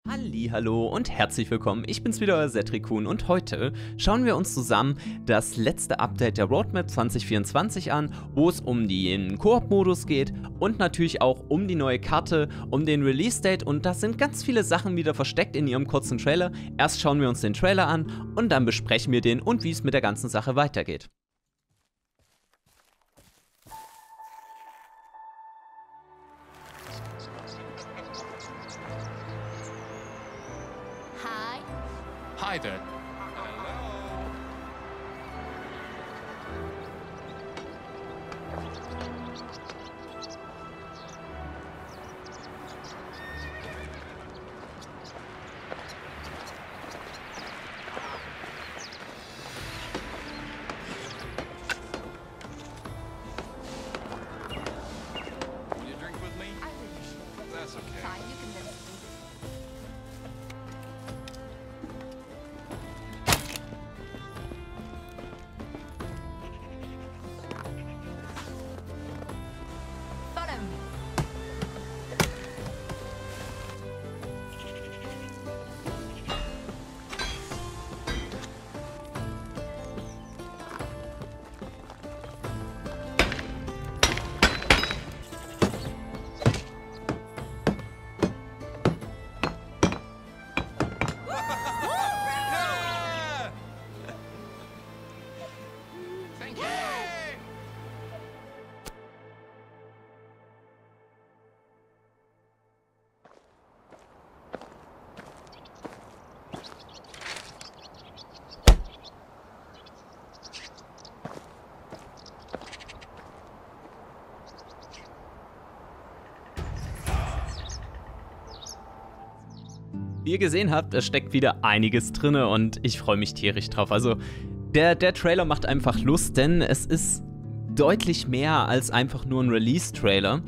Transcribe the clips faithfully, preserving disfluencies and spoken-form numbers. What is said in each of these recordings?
Hallihallo und herzlich willkommen, ich bin's wieder, euer Zetricun, und heute schauen wir uns zusammen das letzte Update der Roadmap zwanzig vierundzwanzig an, wo es um den Koop-Modus geht und natürlich auch um die neue Karte, um den Release-Date, und da sind ganz viele Sachen wieder versteckt in ihrem kurzen Trailer. Erst schauen wir uns den Trailer an und dann besprechen wir den und wie es mit der ganzen Sache weitergeht. Hi there. Will you drink with me? I really should. That's okay. Fine, you can listen. Follow me. Yeah! Thank you. Wie ihr gesehen habt, es steckt wieder einiges drin und ich freue mich tierisch drauf. Also der, der Trailer macht einfach Lust, denn es ist deutlich mehr als einfach nur ein Release-Trailer.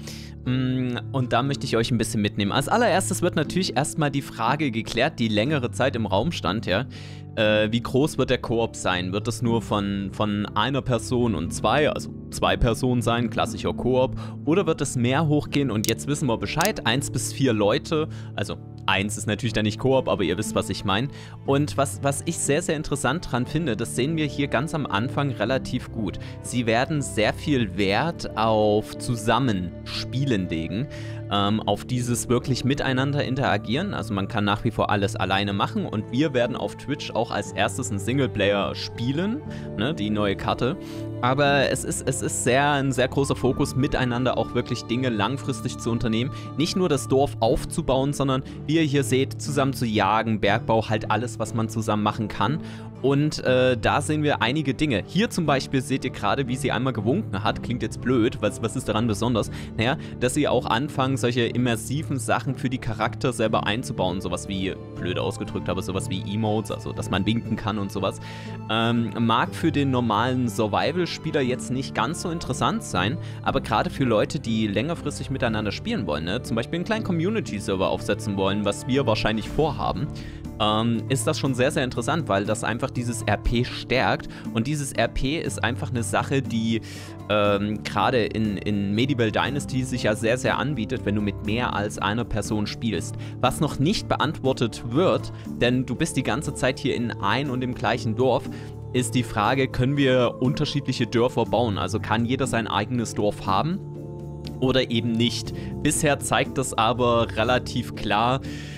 Und da möchte ich euch ein bisschen mitnehmen. Als allererstes wird natürlich erstmal die Frage geklärt, die längere Zeit im Raum stand, ja. Äh, wie groß wird der Koop sein? Wird es nur von, von einer Person und zwei, also zwei Personen sein, klassischer Koop, oder wird es mehr hochgehen? Und jetzt wissen wir Bescheid, eins bis vier Leute, also eins ist natürlich dann nicht Koop, aber ihr wisst, was ich meine. Und was, was ich sehr, sehr interessant dran finde, das sehen wir hier ganz am Anfang relativ gut. Sie werden sehr viel Wert auf Zusammenspielen legen, ähm, auf dieses wirklich miteinander interagieren. Also man kann nach wie vor alles alleine machen und wir werden auf Twitch auch als erstes einen Singleplayer spielen, ne, die neue Karte. Aber es ist, es ist sehr, ein sehr großer Fokus, miteinander auch wirklich Dinge langfristig zu unternehmen. Nicht nur das Dorf aufzubauen, sondern wie ihr hier seht, zusammen zu jagen, Bergbau, halt alles, was man zusammen machen kann. Und äh, da sehen wir einige Dinge. Hier zum Beispiel seht ihr gerade, wie sie einmal gewunken hat. Klingt jetzt blöd, was, was ist daran besonders? Naja, dass sie auch anfangen, solche immersiven Sachen für die Charakter selber einzubauen. Sowas wie, blöd ausgedrückt, aber sowas wie Emotes, also dass man winken kann und sowas. Ähm, mag für den normalen Survival-Spieler jetzt nicht ganz so interessant sein, aber gerade für Leute, die längerfristig miteinander spielen wollen, ne? Zum Beispiel einen kleinen Community-Server aufsetzen wollen, was wir wahrscheinlich vorhaben, ähm, ist das schon sehr, sehr interessant, weil das einfach dieses R P stärkt. Und dieses R P ist einfach eine Sache, die ähm, gerade in, in Medieval Dynasty sich ja sehr, sehr anbietet, wenn du mit mehr als einer Person spielst. Was noch nicht beantwortet wird, denn du bist die ganze Zeit hier in ein und dem gleichen Dorf, ist die Frage, können wir unterschiedliche Dörfer bauen? Also kann jeder sein eigenes Dorf haben oder eben nicht? Bisher zeigt das aber relativ klar,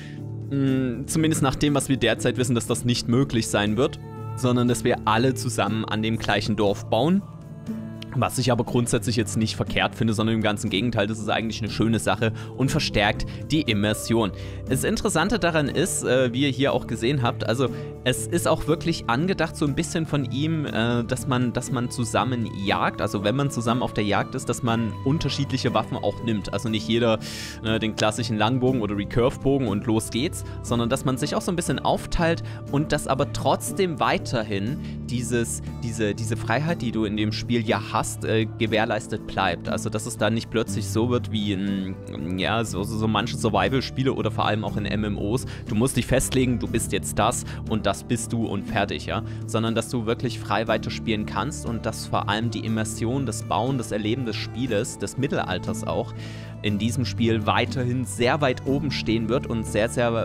mh, zumindest nach dem, was wir derzeit wissen, dass das nicht möglich sein wird, sondern dass wir alle zusammen an dem gleichen Dorf bauen. Was ich aber grundsätzlich jetzt nicht verkehrt finde, sondern im ganzen Gegenteil, das ist eigentlich eine schöne Sache und verstärkt die Immersion. Das Interessante daran ist, äh, wie ihr hier auch gesehen habt, also es ist auch wirklich angedacht so ein bisschen von ihm, äh, dass man, dass man zusammen jagt, also wenn man zusammen auf der Jagd ist, dass man unterschiedliche Waffen auch nimmt. Also nicht jeder äh, den klassischen Langbogen oder Recurve-Bogen und los geht's, sondern dass man sich auch so ein bisschen aufteilt und dass aber trotzdem weiterhin dieses, diese, diese Freiheit, die du in dem Spiel ja hast, Äh, gewährleistet bleibt. Also dass es dann nicht plötzlich so wird wie in ja, so, so, so manche Survival-Spiele oder vor allem auch in M M Os. Du musst dich festlegen, du bist jetzt das und das bist du und fertig, ja. Sondern dass du wirklich frei weiterspielen kannst und dass vor allem die Immersion, das Bauen, das Erleben des Spieles, des Mittelalters auch, in diesem Spiel weiterhin sehr weit oben stehen wird und sehr, sehr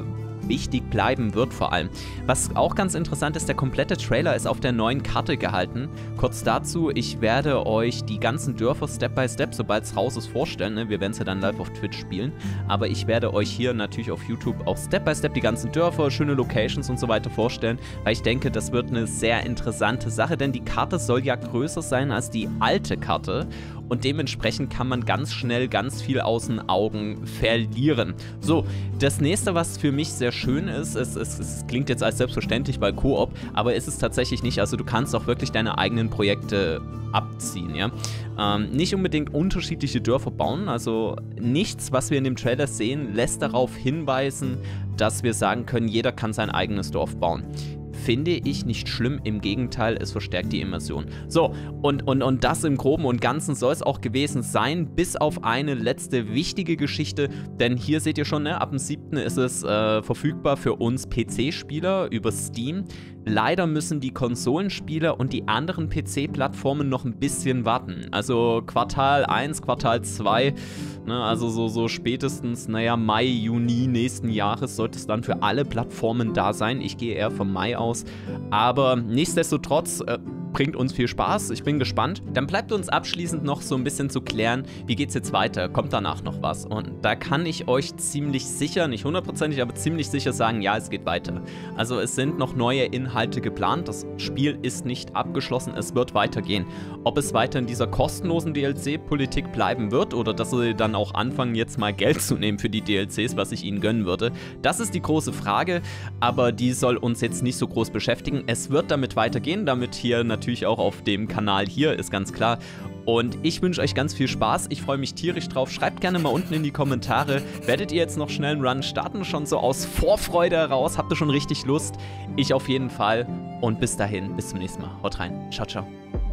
wichtig bleiben wird vor allem. Was auch ganz interessant ist, der komplette Trailer ist auf der neuen Karte gehalten. Kurz dazu, ich werde euch die ganzen Dörfer Step by Step, sobald es raus ist, vorstellen. Ne? Wir werden es ja dann live auf Twitch spielen. Aber ich werde euch hier natürlich auf YouTube auch Step by Step die ganzen Dörfer, schöne Locations und so weiter vorstellen, weil ich denke, das wird eine sehr interessante Sache, denn die Karte soll ja größer sein als die alte Karte. Und dementsprechend kann man ganz schnell ganz viel aus den Augen verlieren. So, das nächste, was für mich sehr schön ist, es, es, es klingt jetzt als selbstverständlich bei Koop, aber ist es tatsächlich nicht. Also du kannst auch wirklich deine eigenen Projekte abziehen, ja. Ähm, nicht unbedingt unterschiedliche Dörfer bauen, also nichts, was wir in dem Trailer sehen, lässt darauf hinweisen, dass wir sagen können, jeder kann sein eigenes Dorf bauen. Finde ich nicht schlimm, im Gegenteil, es verstärkt die Immersion. So, und, und, und das im Groben und Ganzen soll es auch gewesen sein, bis auf eine letzte wichtige Geschichte, denn hier seht ihr schon, ne, ab dem siebten ist es äh, verfügbar für uns P C-Spieler über Steam. Leider müssen die Konsolenspieler und die anderen P C-Plattformen noch ein bisschen warten. Also Quartal eins, Quartal zwei, ne, also so, so spätestens, naja, Mai, Juni nächsten Jahres sollte es dann für alle Plattformen da sein. Ich gehe eher vom Mai aus. Aber nichtsdestotrotz äh, bringt uns viel Spaß. Ich bin gespannt. Dann bleibt uns abschließend noch so ein bisschen zu klären, wie geht's jetzt weiter? Kommt danach noch was? Und da kann ich euch ziemlich sicher, nicht hundertprozentig, aber ziemlich sicher sagen, ja, es geht weiter. Also es sind noch neue Inhalte geplant. Das Spiel ist nicht abgeschlossen. Es wird weitergehen. Ob es weiter in dieser kostenlosen D L C-Politik bleiben wird oder dass sie dann auch anfangen, jetzt mal Geld zu nehmen für die D L Cs, was ich ihnen gönnen würde, das ist die große Frage. Aber die soll uns jetzt nicht so groß beschäftigen. Es wird damit weitergehen, damit hier natürlich auch auf dem Kanal hier, ist ganz klar. Und ich wünsche euch ganz viel Spaß. Ich freue mich tierisch drauf. Schreibt gerne mal unten in die Kommentare. Werdet ihr jetzt noch schnell einen Run starten? Schon so aus Vorfreude heraus? Habt ihr schon richtig Lust? Ich auf jeden Fall. Und bis dahin, bis zum nächsten Mal. Haut rein. Ciao, ciao.